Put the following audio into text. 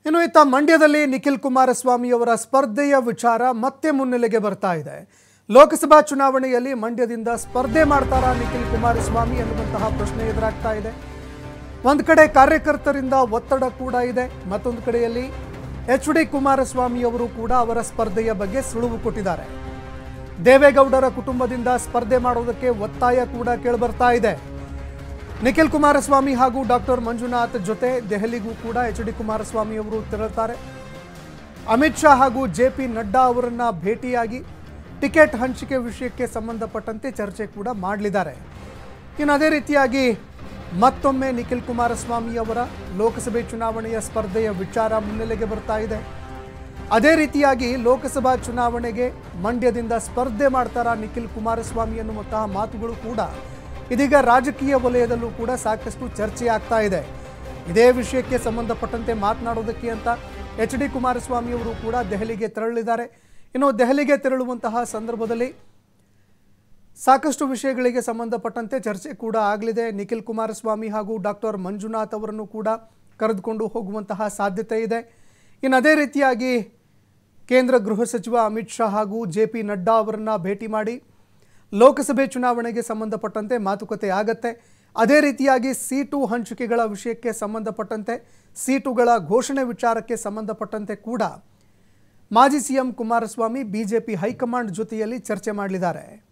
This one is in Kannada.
ಇನ್ನು ಇತ್ತ ಮಂಡ್ಯದಲ್ಲಿ ನಿಖಿಲ್ ಕುಮಾರಸ್ವಾಮಿ ಅವರ ಸ್ಪರ್ಧೆಯ ವಿಚಾರ ಮತ್ತೆ ಮುನ್ನೆಲೆಗೆ ಬರ್ತಾ ಇದೆ. ಲೋಕಸಭಾ ಚುನಾವಣೆಯಲ್ಲಿ ಮಂಡ್ಯದಿಂದ ಸ್ಪರ್ಧೆ ಮಾಡ್ತಾರಾ ನಿಖಿಲ್ ಕುಮಾರಸ್ವಾಮಿ ಅನ್ನುವಂತಹ ಪ್ರಶ್ನೆ ಎದುರಾಗ್ತಾ ಇದೆ. ಒಂದು ಕಡೆ ಕಾರ್ಯಕರ್ತರಿಂದ ಒತ್ತಡ ಕೂಡ ಇದೆ, ಮತ್ತೊಂದು ಕಡೆಯಲ್ಲಿ ಎಚ್.ಡಿ. ಕುಮಾರಸ್ವಾಮಿ ಅವರು ಕೂಡ ಅವರ ಸ್ಪರ್ಧೆಯ ಬಗ್ಗೆ ಸುಳುವು ಕೊಟ್ಟಿದ್ದಾರೆ. ದೇವೇಗೌಡರ ಕುಟುಂಬದಿಂದ ಸ್ಪರ್ಧೆ ಮಾಡೋದಕ್ಕೆ ಒತ್ತಾಯ ಕೂಡ ಕೇಳಿಬರ್ತಾ ಇದೆ. ನಿಖಿಲ್ ಕುಮಾರಸ್ವಾಮಿ ಹಾಗೂ ಡಾಕ್ಟರ್ ಮಂಜುನಾಥ್ ಜೊತೆ ದೆಹಲಿಗೂ ಕೂಡ ಎಚ್.ಡಿ. ಕುಮಾರಸ್ವಾಮಿ ಅವರು ತೆರಳುತ್ತಾರೆ. ಅಮಿತ್ ಶಾ ಹಾಗೂ ಜೆ.ಪಿ. ನಡ್ಡಾ ಅವರನ್ನ ಭೇಟಿಯಾಗಿ ಟಿಕೆಟ್ ಹಂಚಿಕೆ ವಿಷಯಕ್ಕೆ ಸಂಬಂಧಪಟ್ಟಂತೆ ಚರ್ಚೆ ಕೂಡ ಮಾಡಲಿದ್ದಾರೆ. ಇನ್ನು ಅದೇ ರೀತಿಯಾಗಿ ಮತ್ತೊಮ್ಮೆ ನಿಖಿಲ್ ಕುಮಾರಸ್ವಾಮಿ ಅವರ ಲೋಕಸಭೆ ಚುನಾವಣೆಯ ಸ್ಪರ್ಧೆಯ ವಿಚಾರ ಮುನ್ನೆಲೆಗೆ ಬರ್ತಾ ಇದೆ. ಅದೇ ರೀತಿಯಾಗಿ ಲೋಕಸಭಾ ಚುನಾವಣೆಗೆ ಮಂಡ್ಯದಿಂದ ಸ್ಪರ್ಧೆ ಮಾಡ್ತಾರಾ ನಿಖಿಲ್ ಕುಮಾರಸ್ವಾಮಿ ಅನ್ನುವಂತಹ ಮಾತುಗಳು ಕೂಡ ಇದೀಗ ರಾಜಕೀಯ ವಲಯದಲ್ಲೂ ಕೂಡ ಸಾಕಷ್ಟು ಚರ್ಚೆ ಆಗ್ತಾ ಇದೆ. ಇದೇ ವಿಷಯಕ್ಕೆ ಸಂಬಂಧಪಟ್ಟಂತೆ ಮಾತನಾಡೋದಕ್ಕೆ ಅಂತ ಎಚ್.ಡಿ. ಕುಮಾರಸ್ವಾಮಿ ಅವರು ಕೂಡ ದೆಹಲಿಗೆ ತೆರಳಿದ್ದಾರೆ. ಇನ್ನು ದೆಹಲಿಗೆ ತೆರಳುವಂತಹ ಸಂದರ್ಭದಲ್ಲಿ ಸಾಕಷ್ಟು ವಿಷಯಗಳಿಗೆ ಸಂಬಂಧಪಟ್ಟಂತೆ ಚರ್ಚೆ ಕೂಡ ಆಗಲಿದೆ. ನಿಖಿಲ್ ಕುಮಾರಸ್ವಾಮಿ ಹಾಗೂ ಡಾಕ್ಟರ್ ಮಂಜುನಾಥ್ ಅವರನ್ನು ಕೂಡ ಕರೆದುಕೊಂಡು ಹೋಗುವಂತಹ ಸಾಧ್ಯತೆ ಇದೆ. ಇನ್ನು ಅದೇ ರೀತಿಯಾಗಿ ಕೇಂದ್ರ ಗೃಹ ಸಚಿವ ಅಮಿತ್ ಶಾ ಹಾಗೂ ಜೆ.ಪಿ. ನಡ್ಡಾ ಅವರನ್ನು ಭೇಟಿ ಮಾಡಿ ಲೋಕಸಭೆ ಚುನಾವಣೆಗೆ ಸಂಬಂಧಪಟ್ಟಂತೆ ಮಾತುಕತೆ ಆಗತ್ತೆ. ಅದೇ ರೀತಿಯಾಗಿ ಸೀಟು ಹಂಚಿಕೆಗಳ ವಿಷಯಕ್ಕೆ ಸಂಬಂಧಪಟ್ಟಂತೆ ಸೀಟುಗಳ ಘೋಷಣೆ ವಿಚಾರಕ್ಕೆ ಸಂಬಂಧಪಟ್ಟಂತೆ ಕೂಡ ಮಾಜಿ ಸಿಎಂ ಕುಮಾರಸ್ವಾಮಿ ಬಿಜೆಪಿ ಹೈಕಮಾಂಡ್ ಜೊತೆಯಲ್ಲಿ ಚರ್ಚೆ ಮಾಡಲಿದ್ದಾರೆ.